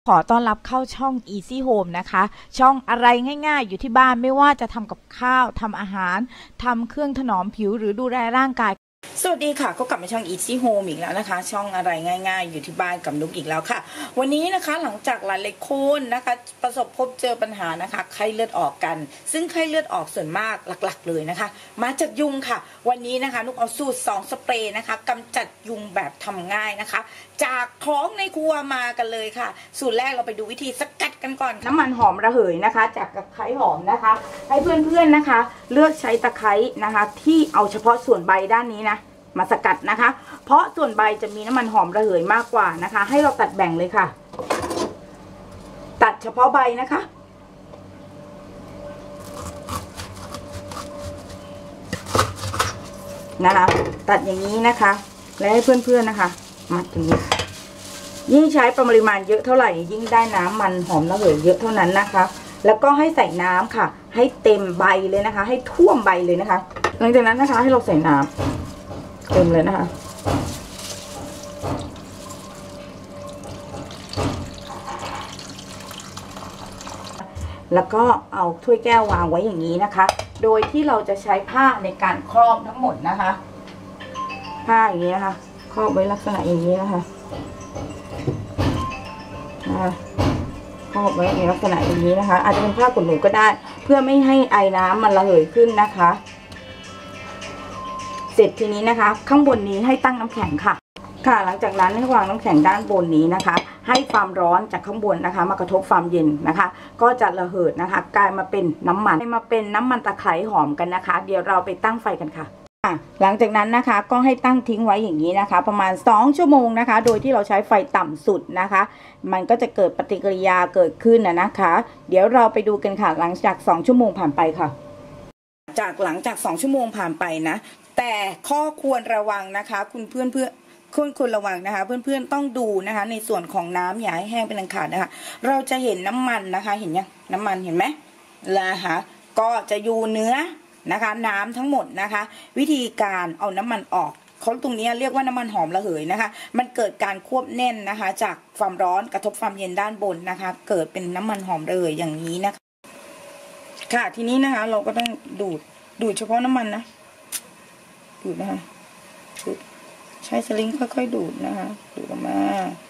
ขอต้อนรับเข้าช่อง Easy Home นะคะช่องอะไรง่ายๆอยู่ที่บ้านไม่ว่าจะทำกับข้าวทำอาหารทำเครื่องถนอมผิวหรือดูแลร่างกายสวัสดีค่ะก็กลับมาช่อง Easy Home อีกแล้วนะคะช่องอะไรง่ายๆอยู่ที่บ้านกับนุ๊กอีกแล้วค่ะวันนี้นะคะหลังจากหลายๆคนนะคะประสบพบเจอปัญหานะคะไข้เลือดออกกันซึ่งไข้เลือดออกส่วนมากหลักๆเลยนะคะมาจากยุงค่ะวันนี้นะคะนุ๊กเอาสูตร2สเปรย์นะคะกำจัดยุงแบบทำง่ายนะคะจากของในครัวมากันเลยค่ะสูตรแรกเราไปดูวิธีสกัดกันก่อนน้ำมันหอมระเหยนะคะจากตะไคร้หอมนะคะให้เพื่อนๆนะคะเลือกใช้ตะไคร้นะคะที่เอาเฉพาะส่วนใบด้านนี้นะมาสกัดนะคะเพราะส่วนใบจะมีน้ำมันหอมระเหยมากกว่านะคะให้เราตัดแบ่งเลยค่ะตัดเฉพาะใบนะคะตัดอย่างนี้นะคะและให้เพื่อนๆนะคะมัดอย่างนี้ยิ่งใช้ปริมาณเยอะเท่าไหร่ยิ่งได้น้ำมันหอมระเหยเยอะเท่านั้นนะคะแล้วก็ให้ใส่น้ำค่ะให้เต็มใบเลยนะคะให้ท่วมใบเลยนะคะหลังจากนั้นนะคะให้เราใส่น้ำเต็มเลยนะคะแล้วก็เอาถ้วยแก้ววางไว้อย่างนี้นะคะโดยที่เราจะใช้ผ้าในการครอบทั้งหมดนะคะผ้าอย่างนี้นะคะครอบไว้ลักษณะอย่างนี้นะคะครอบไว้ในลักษณะอย่างนี้นะคะอาจจะเป็นผ้าขนหนูก็ได้เพื่อไม่ให้ไอน้ำมันระเหยขึ้นนะคะเสร็จทีนี้นะคะข้างบนนี้ให้ตั้งน้ำแข็งค่ะหลังจากนั้นให้วางน้ำแข็งด้านบนนี้นะคะให้ความร้อนจากข้างบนนะคะมากระทบความเย็นนะคะก็จะระเหิดนะคะกลายมาเป็นน้ำมันตะไคร้หอมกันนะคะเดี๋ยวเราไปตั้งไฟกันค่ะหลังจากนั้นนะคะก็ให้ตั้งทิ้งไว้อย่างนี้นะคะประมาณ2ชั่วโมงนะคะโดยที่เราใช้ไฟต่ำสุดนะคะมันก็จะเกิดปฏิกิริยาเกิดขึ้นนะคะเดี๋ยวเราไปดูกันค่ะหลังจาก2ชั่วโมงผ่านไปค่ะหลังจาก2ชั่วโมงผ่านไปนะแต่ข้อควรระวังนะคะคุณเพื่อนควรระวังนะคะเพื่อนๆต้องดูนะคะในส่วนของน้ำอย่าให้แห้งเป็นอันขาดนะคะเราจะเห็นน้ำมันนะคะเห็นยังน้ำมันเห็นไหมนะคะก็จะอยู่เนื้อนะคะน้ำทั้งหมดนะคะวิธีการเอาน้ำมันออกเขาตรงนี้เรียกว่าน้ำมันหอมระเหยนะคะมันเกิดการควบแน่นนะคะจากความร้อนกระทบความเย็นด้านบนนะคะเกิดเป็นน้ำมันหอมระเหยอย่างนี้นะคะค่ะทีนี้นะคะเราก็ต้องดูดเฉพาะน้ำมันนะดูดนะคะใช้สลิงค่อยๆดูดนะคะดูดออกมา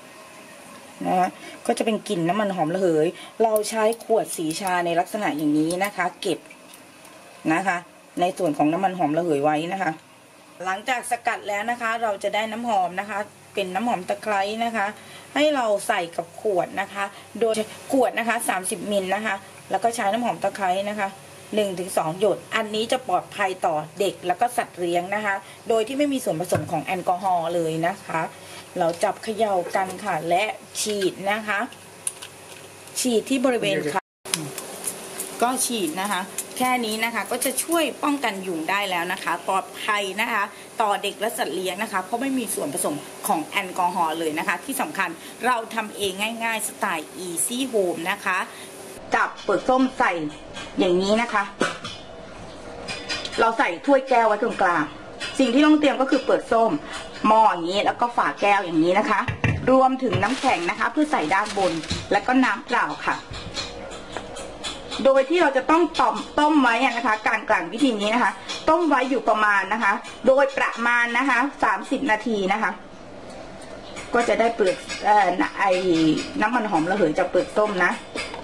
ก็จะเป็นกลิ่นน้ำมันหอมระเหยเราใช้ขวดสีชาในลักษณะอย่างนี้นะคะเก็บนะคะในส่วนของน้ำมันหอมระเหยไว้นะคะหลังจากสกัดแล้วนะคะเราจะได้น้ำหอมนะคะเป็นน้ำหอมตะไคร้นะคะให้เราใส่กับขวดนะคะโดยขวดนะคะ30 มิลนะคะแล้วก็ใช้น้ำหอมตะไคร้นะคะ1-2 หยดอันนี้จะปลอดภัยต่อเด็กแล้วก็สัตว์เลี้ยงนะคะโดยที่ไม่มีส่วนผสมของแอลกอฮอล์เลยนะคะเราจับเขย่ากันค่ะและฉีดนะคะฉีดที่บริเวณค่ะก็ฉีดนะคะแค่นี้นะคะก็จะช่วยป้องกันยุงได้แล้วนะคะปลอดภัยนะคะต่อเด็กและสัตว์เลี้ยงนะคะเพราะไม่มีส่วนผสมของแอลกอฮอล์เลยนะคะที่สำคัญเราทำเองง่ายๆสไตล์ Easy Home นะคะจับเปลือกส้มใส่อย่างนี้นะคะเราใส่ถ้วยแก้วไว้ตรงกลางสิ่งที่ต้องเตรียมก็คือเปลือกส้มหม้ออย่างนี้แล้วก็ฝาแก้วอย่างนี้นะคะรวมถึงน้ำแข็งนะคะเพื่อใส่ด้านบนแล้วก็น้ำเปล่าค่ะโดยที่เราจะต้องต้มไว้นะคะการกลั่นวิธีนี้นะคะต้มไว้อยู่ประมาณนะคะโดยประมาณนะคะ30 นาทีนะคะก็จะได้เปลือกน้ำมันหอมระเหยจากเปลือกส้มนะ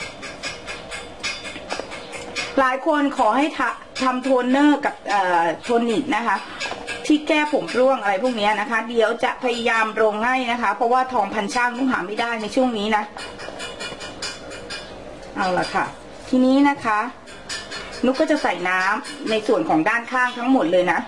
หลายคนขอให้ทำโทนเนอร์กับโทนิกนะคะที่แก้ผมร่วงอะไรพวกนี้นะคะเดี๋ยวจะพยายามลงให้นะคะเพราะว่าทองพันช่างต้องหาไม่ได้ในช่วงนี้นะเอาละค่ะทีนี้นะคะนุกก็จะใส่น้ำในส่วนของด้านข้างทั้งหมดเลยนะ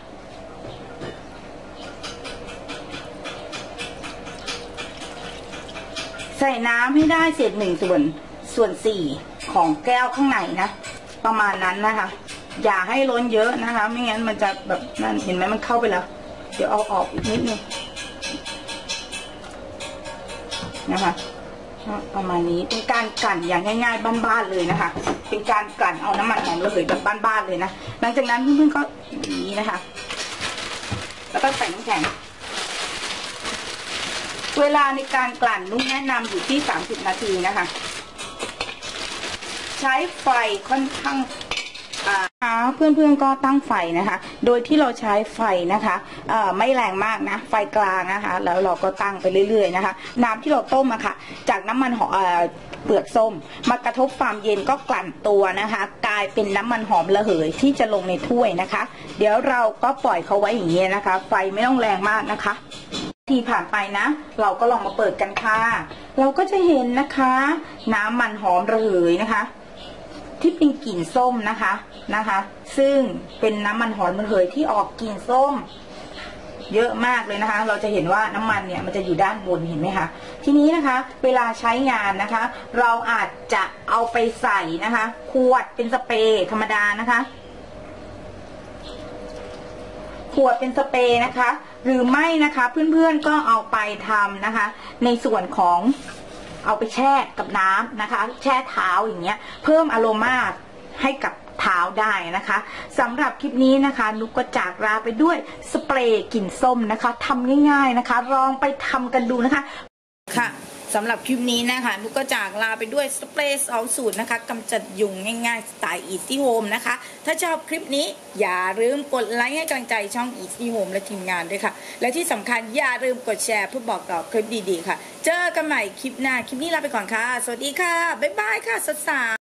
ใส่น้ำให้ได้เศษ1/4ของแก้วข้างในนะประมาณนั้นนะคะอย่าให้ล้นเยอะนะคะไม่งั้นมันจะแบบนั่นเห็นไหมมันเข้าไปแล้วเดี๋ยวเอาออกอีกนิดนึงนะคะประมาณนี้เป็นการกลั่นอย่างง่ายๆบ้านๆเลยนะคะเป็นการกลั่นเอาน้ำมันหอมระเหยแบบบ้านๆเลยนะหลังจากนั้นเพื่อนๆก็อย่างนี้นะคะแล้วก็ใส่น้ำแข็งเวลาในการกลั่นนุ๊กแนะนำอยู่ที่30 นาทีนะคะใช้ไฟค่อนข้างเพื่อนๆก็ตั้งไฟนะคะ โดยที่เราใช้ไฟนะคะไม่แรงมากนะไฟกลางนะคะแล้วเราก็ตั้งไปเรื่อยๆนะคะน้ำที่เราต้มอะค่ะจากน้ำมันหอมเปลือกส้มมากระทบความเย็นก็กลั่นตัวนะคะกลายเป็นน้ำมันหอมระเหยที่จะลงในถ้วยนะคะเดี๋ยวเราก็ปล่อยเขาไว้อย่างนี้นะคะไฟไม่ต้องแรงมากนะคะทีผ่านไปนะเราก็ลองมาเปิดกันค่ะเราก็จะเห็นนะคะน้ำมันหอมระเหยนะคะที่เป็นกลิ่นส้มนะคะซึ่งเป็นน้ำมันหอมระเหยที่ออกกลิ่นส้มเยอะมากเลยนะคะเราจะเห็นว่าน้ำมันเนี่ยมันจะอยู่ด้านบนเห็นไหมคะทีนี้นะคะเวลาใช้งานนะคะเราอาจจะเอาไปใส่นะคะขวดเป็นสเปรย์ธรรมดานะคะขวดเป็นสเปรย์นะคะหรือไม่นะคะเพื่อนๆก็เอาไปทำนะคะในส่วนของเอาไปแช่กับน้ำนะคะแช่เท้าอย่างเงี้ยเพิ่มอโรมาให้กับเท้าได้นะคะสำหรับคลิปนี้นะคะนุกก็จากลาไปด้วยสเปรย์กลิ่นส้มนะคะทำง่ายๆนะคะลองไปทำกันดูนะคะค่ะสำหรับคลิปนี้นะคะนุกก็จากลาไปด้วยสเปรย์2 สูตรนะคะกำจัดยุงง่ายๆสไตล์ Easy Home นะคะถ้าชอบคลิปนี้อย่าลืมกดไลค์ให้กำลังใจช่อง Easy Home และทีมงานด้วยค่ะและที่สำคัญอย่าลืมกดแชร์เพื่อบอกต่อคลิปดีๆค่ะเจอกันใหม่คลิปหน้าคลิปนี้ลาไปก่อนค่ะสวัสดีค่ะบ๊ายบายค่ะสาว